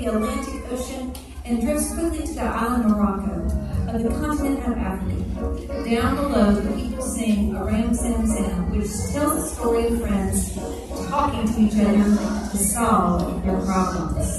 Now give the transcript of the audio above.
the Atlantic Ocean and drifts quickly to the island Morocco of the continent of Africa. Down below, the people sing a ram sam sam, which tells the story of friends talking to each other to solve their problems.